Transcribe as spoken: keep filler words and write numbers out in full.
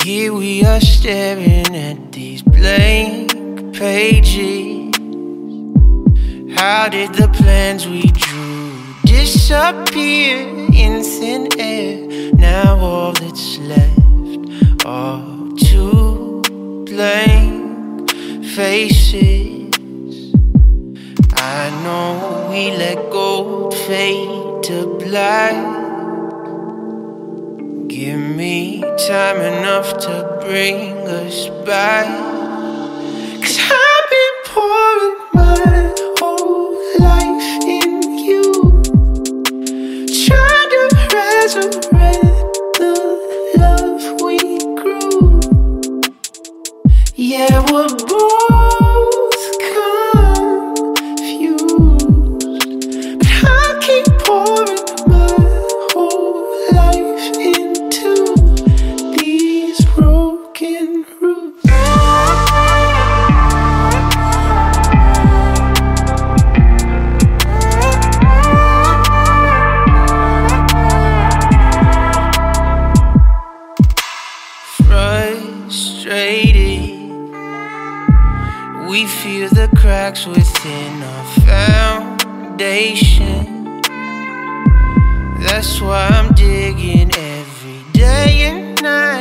Here we are staring at these blank pages. How did the plans we drew disappear in thin air? Now all that's left are two blank faces. I know we let go, fade to black. Give me time enough to bring us back. 'Cause I've been pouring my whole life in you, trying to resurrect the love we grew. Yeah, we're both confused, but I keep pouring my whole life into these broken roots. Frustrated, we feel the cracks within our foundation. That's why I'm digging every day and night.